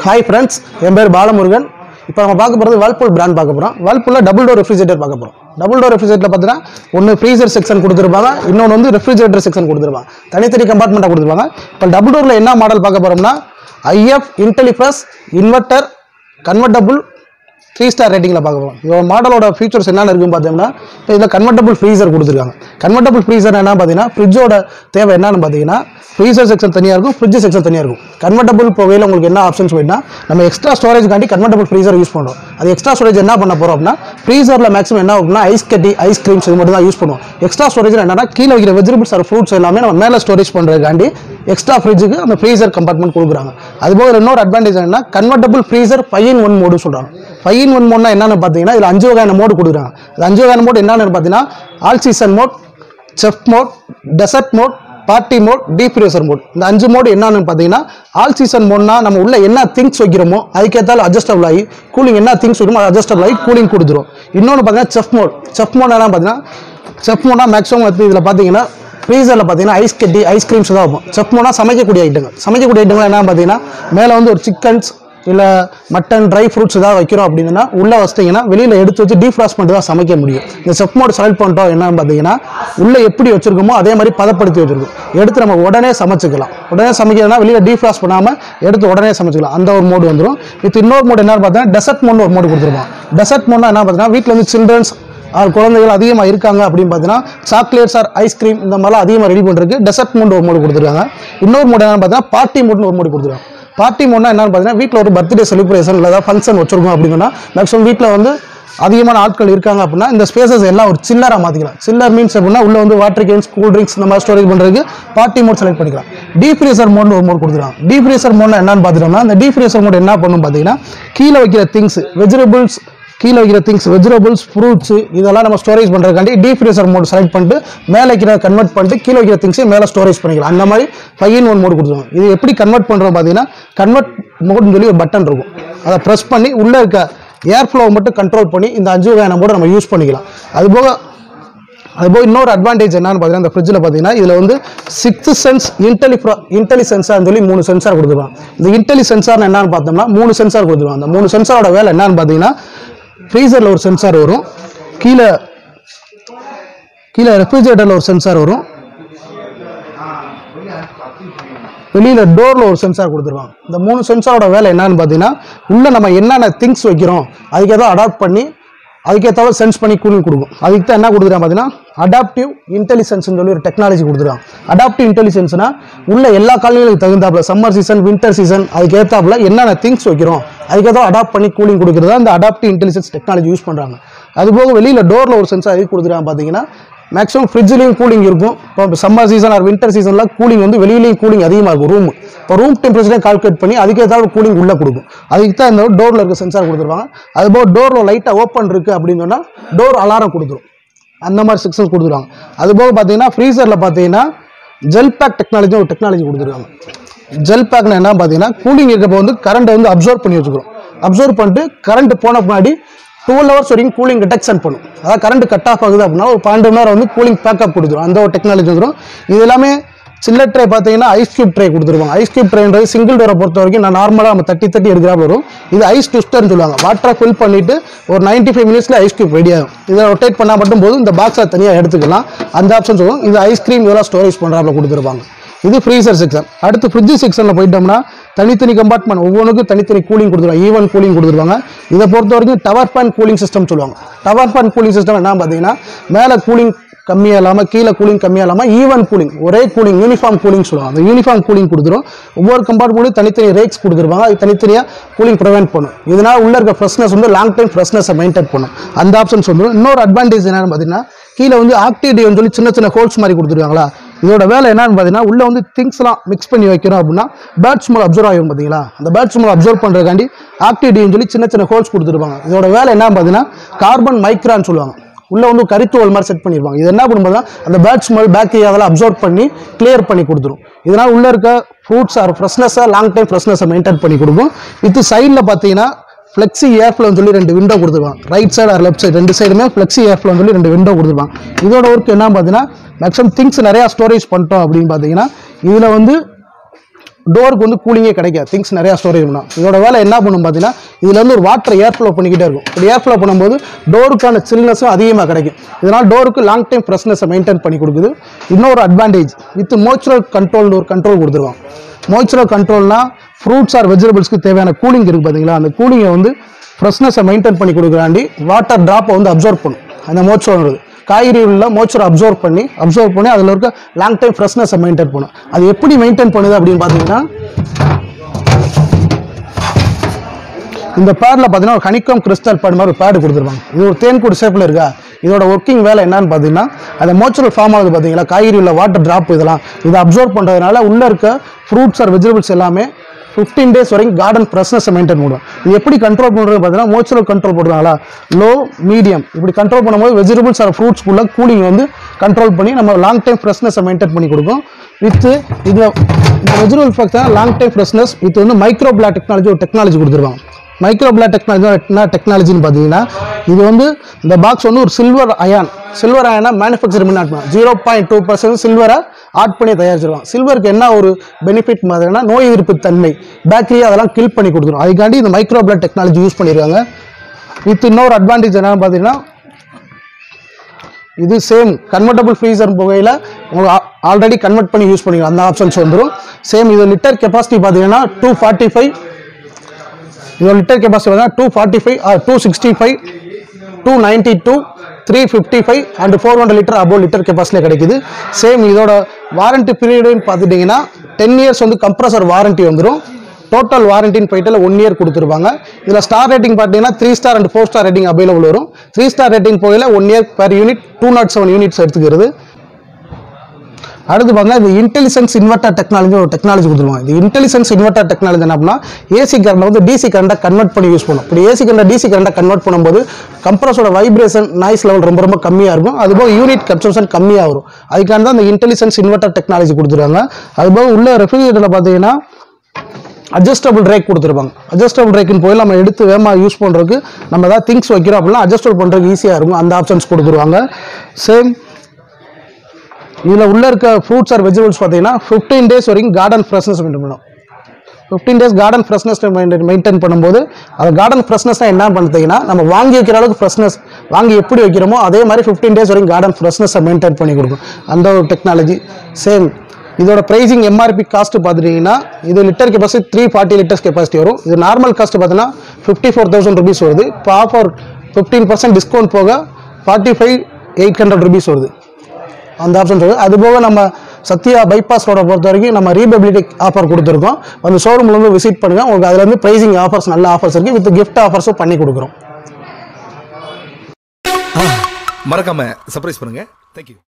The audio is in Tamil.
Hi friends, என் பேர் பாலமுருகன். இப்போ நம்ம பார்க்க போகிறது Whirlpool பிராண்ட் பார்க்க போகிறோம். Whirlpool டபுள் டோர் ரெஃப்ரிஜரேட்டர் பார்க்க போகிறோம். டபுள் டோர் ரெஃப்ரிஜரேட்டர் பார்த்தீங்கன்னா ஒன்று ஃப்ரீசர் செக்ஷன் கொடுத்துருப்பாங்க, இன்னொன்று வந்து ரெஃப்ரிஜரேட்டர் செக்ஷன் கொடுத்துருப்பாங்க. தனித்தனி கம்பார்ட்மெண்ட்டாக கொடுத்துருப்பாங்க. இப்போ டபுள் டோரில் என்ன மாடல் பார்க்க போகிறோம்னா IF Intellifresh inverter convertible 3-star ரேட்டிங்கில் பார்க்க போகிறோம். இதோட மாடலோட ஃபீச்சர்ஸ் என்னென்ன இருக்குன்னு பார்த்தீங்கன்னா இப்போ இதில் கன்வெர்ட்டபிள் ஃப்ரீசர் கொடுத்துருக்காங்க. கன்வெர்ட்டபிள் ஃப்ரீசர் என்ன பார்த்தீங்கன்னா ஃப்ரிட்ஜோட தேவை என்னன்னு பார்த்தீங்கன்னா ஃப்ரீசர் செக்ஷன் தனியாக இருக்கும், ஃப்ரிட்ஜ் செக்ஷன் தனியாக இருக்கும். கன்வெர்ட்டபிள் போகையில் உங்களுக்கு என்ன ஆப்ஷன்ஸ் போயிட்டுனா நம்ம எக்ஸ்ட்ரா ஸ்டோரேஜ்காண்டி கன்வெர்ட்டபிள் ஃப்ரீசர் யூஸ் பண்ணுறோம். அது எக்ஸ்ட்ரா ஸ்டோரேஜ் என்ன பண்ண போகிறோம் அப்படின்னா ஃப்ரீசரில் மேக்ஸிமம் என்ன ஆகும்னா ஐஸ் கட்டி, ஐஸ்கிரீம்ஸ் இது மட்டும் தான் யூஸ் பண்ணுவோம். எக்ஸ்ட்ரா ஸ்டோரேஜ் என்னன்னா கீழே வைக்கிற வெஜிடபிள்ஸ் ஆர் ஃப்ரூட்ஸ் எல்லாமே நம்ம மேலே ஸ்டோரேஜ் பண்ணுறதுக்காண்டி எக்ஸ்ட்ரா ஃப்ரிட்ஜுக்கு அந்த ஃப்ரீசர் கம்பார்ட்மெண்ட் கொடுக்குறாங்க. அதுபோக இன்னொரு அட்வான்டேஜ் என்னன்னா கன்வெர்ட்டபிள் ஃப்ரீசர் 5-in-1 மோடு சொல்கிறாங்க. 5-in-1 மோட்னா என்னன்னு பார்த்தீங்கன்னா இதில் 5 வகையான மோடு கொடுக்குறாங்க. அது 5 வகையான மோட் என்னென்னு பார்த்தீங்கன்னா all season mode, chef mode, dessert mode, party mode, deep freezer mode. இந்த 5 மோடு என்னன்னு பார்த்தீங்கன்னா ஆல் சீசன் மோட்னா நம்ம உள்ள என்ன திங்ஸ் வைக்கிறோமோ அதுக்கேற்றாலும் அட்ஜஸ்டபிள் ஆகி கூலிங் என்ன திங்ஸ் வைக்கிறோமோ அது அட்ஜஸ்டபிள் ஆகி கூலிங் கொடுத்துரும். இன்னொன்று பார்த்தீங்கன்னா செஃப் மோட். செஃப் மோட் என்ன பார்த்தீங்கன்னா செஃப் மோட்னா மேக்ஸிமம் இதில் பார்த்தீங்கன்னா ஃப்ரீசரில் பார்த்தீங்கன்னா ஐஸ் கட்டி, ஐஸ்கிரீம்ஸ் தான் வைப்போம். செஃப் மோட்னா சமைக்கக்கூடிய ஐட்டங்கள். சமைக்கக்கூடிய ஐட்டங்கள் என்ன பார்த்தீங்கன்னா மேலே வந்து ஒரு சிக்கன்ஸ் இல்லை மட்டன், ட்ரை ஃப்ரூட்ஸ் ஏதாவது வைக்கிறோம் அப்படின்னா உள்ளே வச்சிட்டிங்கன்னா வெளியில் எடுத்து வச்சு டீஃப்ராஸ்ட் பண்ணிட்டு தான் சமைக்க முடியும். இந்த செஃப் மோட் செலக்ட் பண்ணிட்டோம் என்னன்னு பார்த்தீங்கன்னா உள்ளே எப்படி வச்சிருக்கோமோ அதே மாதிரி பதப்படுத்தி வச்சிருக்கோம். எடுத்து நம்ம உடனே சமைச்சிக்கலாம். உடனே சமைக்கிறதுனா வெளியில் டீஃப்ராஸ்ட் பண்ணாமல் எடுத்து உடனே சமைச்சிக்கலாம். அந்த ஒரு மோடு வந்துடும். இது இன்னொரு மோடு என்னன்னு பார்த்தீங்கன்னா டெசர்ட் மோட்னு ஒரு மோடு கொடுத்துருப்பாங்க. டெசர்ட் மோட்னா என்ன பார்த்தீங்கன்னா வீட்டில் வந்து சில்ட்ரன்ஸ் குழந்தைகள் அதிகமாக இருக்காங்க அப்படின்னு பார்த்தீங்கன்னா சாக்லேட்ஸ் ஆர் ஐஸ்கிரீம் இந்த மாதிரிலாம் அதிகமாக ரெடி பண்ணுறதுக்கு டெசர்ட் மோட் ஒரு மோடு கொடுத்துருக்காங்க. இன்னொரு மோடு என்னன்னு பார்த்தீங்கன்னா பார்ட்டி மோட்னு ஒரு மோடு கொடுத்துருக்காங்க. பார்ட்டி மோட்னா என்னன்னு பார்த்தீங்கன்னா வீட்டில் ஒரு பர்த்டே செலிப்ரேஷன் இல்லை ஏதாவது ஃபங்க்ஷன் வச்சிருக்கோம் அப்படின்னா மேக்ஸிமம் வீட்டில் வந்து அதிகமான ஆட்கள் இருக்காங்க அப்படின்னா இந்த ஸ்பேசஸ் எல்லாம் ஒரு சில்லராக மாற்றிக்கலாம். சில்லர் மீன்ஸ் அப்படின்னா உள்ள வந்து வாட்டர் கேன்ஸ், கூல் ட்ரிங்க்ஸ் இந்த மாதிரி ஸ்டோரேஜ் பண்ணுறதுக்கு பார்ட்டி மோட் செலக்ட் பண்ணிக்கலாம். டீப் ஃப்ரீசர் மோட்னு ஒரு மோட் கொடுத்துருக்காங்க. டீப் ஃப்ரீசர் மோட்னா என்னன்னு பார்த்துட்டோம்னா இந்த டீப் ஃப்ரீசர் மோட் என்ன பண்ணும் பார்த்தீங்கன்னா கீழே வைக்கிற திங்ஸ், வெஜிடபிள்ஸ், கீழே வைக்கிற திங்ஸ், வெஜிடபிள்ஸ், ஃப்ரூட்ஸ் இதெல்லாம் நம்ம ஸ்டோரேஜ் பண்ணுறதுக்காண்டி டீப் ஃப்ரீசர் மோட் செலக்ட் பண்ணிட்டு மேலே வைக்கிற கன்வெர்ட் பண்ணிட்டு கீழே வைக்கிற திங்ஸை மேலே ஸ்டோரேஜ் பண்ணிக்கலாம். அந்த மாதிரி 5-in-1 மோட் கொடுத்துருவோம். இது எப்படி கன்வெர்ட் பண்ணுறோம் பார்த்தீங்கன்னா கன்வெர்ட் மோட்னு சொல்லி ஒரு பட்டன் இருக்கும். அதை ப்ரெஸ் பண்ணி உள்ளே இருக்க ஏர் ஃப்ளோவை மட்டும் கண்ட்ரோல் பண்ணி இந்த 5 வகையான மோட நம்ம யூஸ் பண்ணிக்கலாம். அதுபோக இன்னொரு அட்வான்டேஜ் என்னன்னு பார்த்தீங்கன்னா இந்த ஃப்ரிட்ஜில் பார்த்தீங்கன்னா இதில் வந்து 6th சென்ஸ் இன்டெலி சென்சார்னு சொல்லி 3 சென்சார் கொடுத்துருவாங்க. இந்த இன்டெலி சென்சார்னு என்னன்னு பார்த்தோம்னா 3 சென்சார் கொடுத்துருவாங்க. அந்த 3 சென்சாரோட வேலை என்னன்னு பார்த்தீங்கன்னா ஃப்ரீசரில் ஒரு சென்சார் வரும், கீழே ரெஃப்ரிஜரேட்டரில் ஒரு சென்சார் வரும், வெளியில் டோரில் ஒரு சென்சார் கொடுத்துருவாங்க. இந்த 3 சென்சாரோட வேலை என்னன்னு பார்த்தீங்கன்னா உள்ள நம்ம என்னென்ன திங்ஸ் வைக்கிறோம் அதுக்கேற்ற அடாப்ட் பண்ணி அதுக்கேற்ற சென்ஸ் பண்ணி கூலிங் கொடுக்கும். அதுக்கு தான் என்ன கொடுத்துருக்காங்க பார்த்தீங்கன்னா அடாப்டிவ் இன்டெலிஜென்ஸ் சொல்லி ஒரு டெக்னாலஜி கொடுத்துருக்காங்க. அடாப்டிவ் இன்டெலிஜென்ஸ்னா உள்ள எல்லா காலநிலைக்கு தகுந்தாப்புல சம்மர் சீசன், வின்டர் சீசன் அதுக்கேற்றாப்புல என்னென்ன திங்ஸ் வைக்கிறோம் அதுக்கேற்ற அடாப்ட் பண்ணி கூலிங் கொடுக்குறதா இந்த அடாப்டிவ் இன்டெலிஜென்ஸ் டெக்னாலஜி யூஸ் பண்ணுறாங்க. அதுபோக வெளியில் டோரில் ஒரு சென்சார் எதுக்கு கொடுத்துருக்காங்க பார்த்தீங்கன்னா மேக்ஸிமம் ஃப்ரிட்ஜ்லேயும் கூலிங் இருக்கும். இப்போ சம்மர் சீசன் ஆர் வின்டர் சீசனில் கூலிங் வந்து வெளியிலையும் கூலிங் அதிகமாக இருக்கும். இப்போ ரூம் டெம்பரேச்சரையும் கால்குலேட் பண்ணி அதுக்கேற்ற கூலிங் உள்ளே கொடுக்கும். அதுக்கு தான் இந்த டோரில் இருக்க சென்சார் கொடுத்துருவாங்க. அதுபோக டோரில் லைட்டாக ஓப்பன் இருக்குது அப்படின்னு சொன்னால் டோர் அலாரம் கொடுத்துரும். அந்த மாதிரி செக்ஷன் கொடுத்துருவாங்க. அதுபோக பார்த்தீங்கன்னா ஃப்ரீசரில் பார்த்தீங்கன்னா ஜெல் பேக் டெக்னாலஜி ஒரு டெக்னாலஜி கொடுத்துருக்காங்க. ஜெல் பேக்னா என்ன பார்த்தீங்கன்னா கூலிங் இருக்கப்போ வந்து கரண்ட்டை வந்து அப்சர்வ் பண்ணி வச்சுக்கிறோம். அப்சர்வ் பண்ணிட்டு கரண்ட் போன முன்னாடி 12 hours வரைக்கும் கூலிங் டிடெக்ஷன் பண்ணும். அதாவது கரண்ட் கட் ஆஃப் ஆகுது அப்படின்னா ஒரு 12 மணி நேரம் வந்து கூலிங் பேக்கப் கொடுத்துரும். அந்த ஒரு டெக்னாலஜி வந்துடும். இது எல்லாமே சில்லர் ட்ரே பார்த்தீங்கன்னா ஐஸ் கியூப் ட்ரே கொடுத்துருவாங்க. ஐஸ் கியூப் ட்ரேன்றது சிங்கிள் டோரை பொறுத்த வரைக்கும் நான் நார்மலாக நம்ம தட்டி எடுக்கிறா வரும். இது ஐஸ் ட்விஸ்டர்னு சொல்லுவாங்க. வாட்டரை ஃபில் பண்ணிட்டு ஒரு 95 minutesல ஐஸ் கியூப் ரெடி ஆகும். இதை ரொட்டேட் பண்ணால் மட்டும் போதும். இந்த பாக்ஸை தனியாக எடுத்துக்கலாம். அந்த ஆப்ஷன் சொல்லுவோம். இது ஐஸ்கிரீம் இதெல்லாம் ஸ்டோரேஜ் பண்ணுறாப்புல கொடுத்துருப்பாங்க. இது ஃப்ரீசர் செக்ஷன். அடுத்து ஃப்ரிட்ஜ் செக்ஷனில் போயிட்டோம்னா தனித்தனி கம்பார்ட்மெண்ட் ஒவ்வொன்றுக்கும் தனித்தனி கூலிங் கொடுத்துருவாங்க. ஈவன் கூலிங் கொடுத்துருவாங்க. இதை பொறுத்த வரைக்கும் டவர் ஃபேன் கூலிங் சிஸ்டம் சொல்லுவாங்க. டவர் ஃபேன் கூலிங் சிஸ்டம் என்ன பார்த்தீங்கன்னா மேலே கூலிங் கம்மியாக இல்லாமல் கீழே கூலிங் கம்மியாக இல்லாமல் ஈவன் கூலிங் ஒரே கூலிங் யூனிஃபார்ம் கூலிங் சொல்லுவாங்க. அந்த யூனிஃபார்ம் கூலிங் கொடுத்துரும். ஒவ்வொரு கம்பார்ட்மெண்ட்லையும் தனித்தனி ரேக்ஸ் கொடுத்துருப்பாங்க. அது தனித்தனியாக கூலிங் ப்ரிவென்ட் பண்ணும். இதனால் உள்ள இருக்க ஃப்ரெஷ்னஸ் வந்து லாங் டைம் ஃப்ரெஷ்னஸை மெயின்டைன் பண்ணும். அந்த ஆப்ஷன்ஸ் வந்துடும். இன்னொரு அட்வான்டேஜ் என்னன்னு பார்த்தீங்கன்னா கீழே வந்து ஆக்டிவிட்டி சொல்லி சின்ன ஹோல்ஸ் மாதிரி கொடுத்துருக்காங்களா. இதோட வேலை என்னன்னு பார்த்தீங்கன்னா உள்ள வந்து திங்ஸ்லாம் மிக்ஸ் பண்ணி வைக்கிறோம் அப்படின்னா பேர்ட் ஸ்மெல் அப்சர்வ் ஆகும் பார்த்தீங்களா. அந்த பேர்ட் ஸ்மெல் அப்சர்வ் பண்ணுறதுக்காண்டி ஆக்டிவிட்டின்னு சொல்லி சின்ன ஹோல்ஸ் கொடுத்துருப்பாங்க. இதோட வேலை என்னன்னு பார்த்தீங்கன்னா கார்பன் மைக்ரான்னு சொல்லுவாங்க. உள்ள வந்து கரித்துவல் மாதிரி செட் பண்ணிருப்பாங்க. இது என்ன பண்ணும்போது அந்த பேட் ஸ்மெல் பாக்டீரியா அதெல்லாம் அப்சர்வ் பண்ணி கிளியர் பண்ணி கொடுத்துரும். இதனால் உள்ள இருக்க ஃப்ரூட்ஸ் ஆர் ஃப்ரெஷ்னஸை லாங் டைம் ஃப்ரெஷ்னஸை மெயின்டைன் பண்ணி கொடுக்கும். இது சைடில் பார்த்தீங்கன்னா ஃப்ளெக்ஸி ஏர் ஃப்ளோன்னு சொல்லி 2 விண்டோ கொடுத்துருவாங்க. Right side or left side 2 சைடுமே ஃப்ளெக்ஸி ஏர் ஃப்ளோன்னு சொல்லி 2 விண்டோ கொடுத்துருப்பாங்க. இதோட ஒர்க் என்ன பார்த்தீங்கன்னா மேக்ஸிமம் திங்ஸ் நிறையா ஸ்டோரேஜ் பண்ணிட்டோம் அப்படின்னு பார்த்தீங்கன்னா இதில் வந்து டோருக்கு வந்து கூலிங்கே கிடைக்காது, திங்ஸ் நிறையா ஸ்டோரேஜ் பண்ணலாம். இதோட வேலை என்ன பண்ணும் பார்த்தீங்கன்னா, இதில் வந்து ஒரு வாட்டர் ஏர் ஃப்ளோ பண்ணிக்கிட்டே இருக்கும். இப்படி ஏர் ஃப்ளோ பண்ணும்போது டோருக்கான சில்னஸும் அதிகமாக கிடைக்கும். இதனால் டோருக்கு லாங் டைம் ஃப்ரெஷ்னஸை மெயின்டைன் பண்ணி கொடுக்குது. இன்னொரு அட்வான்டேஜ் வித் மோய்ஸ்சர் கண்ட்ரோல்னு ஒரு கண்ட்ரோல் கொடுத்துருவாங்க. மோய்ஸ்சர் கண்ட்ரோல்னா ஃப்ரூட்ஸ் ஆர் வெஜிடபிள்ஸ்க்கு தேவையான கூலிங் இருக்குது பார்த்தீங்களா, அந்த கூலிங்கை வந்து ஃப்ரெஷ்னஸை மெயின்டைன் பண்ணி கொடுக்குறாண்டி வாட்டர் ட்ராப்பை வந்து அப்சர்வ் பண்ணும். அந்த மோய்ஸ்சர் காய்கறிகளில் மோய்ஸ்சரை அப்சர்வ் பண்ணி அதில் இருக்க லாங் டைம் ஃப்ரெஷ்னஸை மெயின்டைன் பண்ணும். அது எப்படி மெயின்டைன் பண்ணுது அப்படின்னு பார்த்தீங்கன்னா, இந்த பேடில் பார்த்தீங்கன்னா ஒரு ஹனிகாம் கிறிஸ்டல் பேட் மாதிரி ஒரு பேடு கொடுத்துருப்பாங்க. இது ஒரு தேன்கூடு ஷேப்பில் இருக்கா. இதோட ஒர்க்கிங் வேலை என்னன்னு பார்த்தீங்கன்னா, அந்த மோய்ஸ்சர் ஃபார்ம் ஆகுது பார்த்தீங்களா, காய்கறி உள்ள வாட்டர் ட்ராப் இதெல்லாம் இதை அப்சர்வ் பண்ணுறதுனால உள்ளே இருக்க ஃப்ரூட்ஸ் ஆர் வெஜிடபிள்ஸ் எல்லாமே 15 days வரைக்கும் கார்டன் ஃப்ரெஷ்னஸை மெயின்டைன் பண்ணுவோம். இது எப்படி கண்ட்ரோல் பண்ணுறது பார்த்தீங்கன்னா, மோய்ஸ்சர் கண்ட்ரோல் பண்ணுறாங்களா, லோ மீடியம் இப்படி கண்ட்ரோல் பண்ணும்போது வெஜிடபிள்ஸ் ஆர் ஃப்ரூட்ஸ்க்குள்ள கூலிங் வந்து கண்ட்ரோல் பண்ணி நம்ம லாங் டைம் ஃப்ரெஷ்னஸை மெயின்டைன் பண்ணி கொடுக்கும். வித் இது இந்த வெஜிடபிள் பார்த்தா லாங் டைம் ஃப்ரெஷ்னஸ் வித் வந்து மைக்ரோபிளா டெக்னாலஜி ஒரு டெக்னாலஜி கொடுத்துருவாங்க. மைக்ரோபிளா டெக்னாலஜி என்ன டெக்னாலஜின்னு பார்த்தீங்கன்னா, இது வந்து இந்த பாக்ஸ் வந்து ஒரு சில்வர் அயனா மேனுஃபேக்சர் பண்ணி 0.2% சில்வரை ஆட் பண்ணி தயாரிச்சிருவாங்க. சில்வருக்கு என்ன ஒரு பெனிஃபிட் மாதிரினா, நோய் எதிர்ப்பு தன்மை, பாக்டீரியா அதெல்லாம் கில் பண்ணி கொடுத்துரும். அதுக்காண்டி இந்த மைக்ரோபிளா டெக்னாலஜி யூஸ் பண்ணியிருக்காங்க. வித் இன்னொரு அட்வான்டேஜ் என்னன்னு பார்த்தீங்கன்னா, இது சேம் கன்வெர்டபிள் ஃப்ரீசர் புகையில் உங்களுக்கு ஆல்ரெடி கன்வெர்ட் பண்ணி யூஸ் பண்ணிக்கலாம், அந்த ஆப்ஷன்ஸ் வந்துடும். சேம் இது லிட்டர் கெப்பாசிட்டி பார்த்தீங்கன்னா 245, இதோட லிட்டர் கெப்பாசிட்டி பார்த்தீங்கன்னா 245 265 292 355 அண்ட் 400 லிட்டர் அபோவ் லிட்டர் கெப்பாசிட்டியில் கிடைக்குது. சேம் இதோட வாரண்டி பீரியடுன்னு பார்த்துட்டிங்கன்னா 10 years வந்து கம்ப்ரஸர் வாரண்டி வந்துடும். டோட்டல் வாரண்டின்னு போயிட்டு 1 year கொடுத்துருப்பாங்க. இதில் ஸ்டார் ரேட்டிங் பார்த்தீங்கன்னா 3 star and 4 star rating available வரும். 3 star ரேட்டிங் போகல 1 year பெர் யூனிட் 207 units எடுத்துக்கிறது. அடுத்து பார்த்தீங்கன்னா இந்த இன்டெலிஜென்ஸ் இன்வெர்டர் டெக்னாலஜி ஒரு டெக்னாலஜி கொடுத்துருவாங்க. இந்த இன்டெலிஜென்ஸ் இன்வெர்டர் டெக்னாலஜி என்ன அப்படின்னா, ஏசி கரண்ட் வந்து டிசி கரண்டை கன்வெர்ட் பண்ணி யூஸ் பண்ணும். இப்படி ஏசி கரண்ட் டிசி கரண்டை கன்வெர்ட் பண்ணும்போது கம்ப்ரஸோட வைப்ரேஷன் நாய்ஸ் லெவல் ரொம்ப கம்மியாக இருக்கும். அதுபோக யூனிட் கன்சம்ஷன் கம்மியாக வரும். அதுக்காக தான் இந்த இன்டெலிஜென்ஸ் இன்வெர்டர் டெக்னாலஜி கொடுத்துருவாங்க. அதுபோக உள்ள ரெஃப்ரிஜரேட்டரில் பார்த்தீங்கன்னா அட்ஜஸ்டபிள் ரேக் கொடுத்துருப்பாங்க. அட்ஜஸ்டபிள் ரேக்குன்னு போய் நம்ம எடுத்து வேகமாக யூஸ் பண்ணுறதுக்கு நம்ம ஏதாவது திங்ஸ் வைக்கிறோம் அப்படின்னா அட்ஜஸ்டபிள் பண்ணுறதுக்கு ஈஸியாக இருக்கும். அந்த ஆப்ஷன்ஸ் கொடுத்துருவாங்க. சேம் இதில் உள்ள இருக்க ஃப்ரூட்ஸ் ஆர் வெஜிடபிள்ஸ் பார்த்தீங்கன்னா 15 days வரைக்கும் கார்டன் ஃப்ரெஷ்னஸ் மெயின்டைன் பண்ணும். 15 days கார்டன் ஃப்ரெஷ்னஸ் மெயின்டைன் பண்ணும்போது அது கார்டன் ஃப்ரெஷ்னஸ்னால் என்ன பண்ணுறீங்கன்னா, நம்ம வாங்கி வைக்கிற அளவுக்கு ஃப்ரெஷ்னஸ் வாங்கி எப்படி வைக்கிறோமோ அதே மாதிரி 15 days வரைக்கும் கார்டன் ஃப்ரெஷ்னஸை மெயின்டைன் பண்ணி கொடுக்கும். அந்த ஒரு டெக்னாலஜி. சேம் இதோட ப்ரைஸிங் எம்ஆர்பி காஸ்ட் பார்த்துட்டிங்கன்னா, இது லிட்டர் கெப்பாசிட்டி 340 liters கெப்பாசிட்டி வரும். இது நார்மல் காஸ்ட் பார்த்தீங்கன்னா 54,000 rupees வருது. இப்போ ஆஃபர் 15% டிஸ்கவுண்ட் போக 45,800 rupees வருது. அந்த ஆப்ஷன் இருக்குது. அதுபோக நம்ம சத்யா பைபாஸ் ரோட பொறுத்த வரைக்கும் நம்ம ரீபபிலிட்டி ஆஃபர் கொடுத்துருக்கோம். அந்த ஷோரூமில் வந்து விசிட் பண்ணுங்கள். உங்களுக்கு அதில் வந்து ப்ரைஸிங் ஆஃபர்ஸ் நல்ல ஆஃபர்ஸ் இருக்குது. வித் கிஃப்ட் ஆஃபர்ஸும் பண்ணி கொடுக்குறோம். மறக்காம சர்ப்ரைஸ் பண்ணுங்கள். தேங்க்யூ.